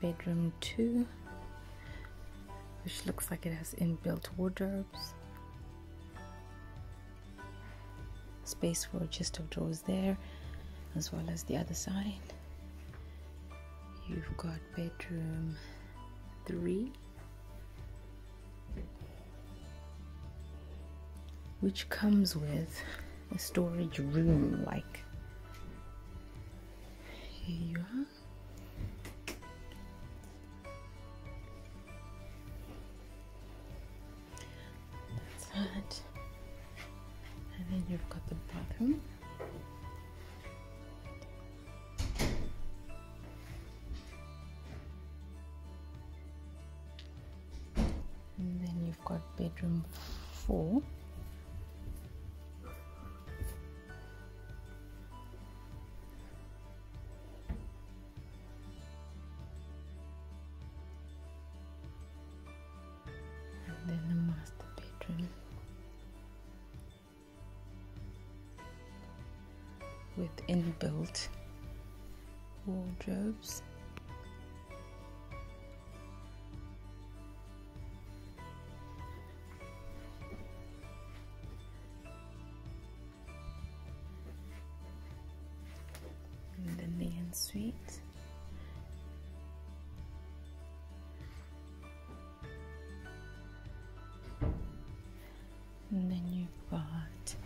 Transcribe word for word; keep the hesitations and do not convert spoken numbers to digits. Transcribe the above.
bedroom two, which looks like it has inbuilt wardrobes, space for a chest of drawers there, as well as the other side. You've got bedroom three, which comes with a storage room. Like, here you are. That's that. And then you've got the bathroom. And then you've got bedroom four. And then the master bedroom with inbuilt wardrobes. And then the ensuite. And then you've got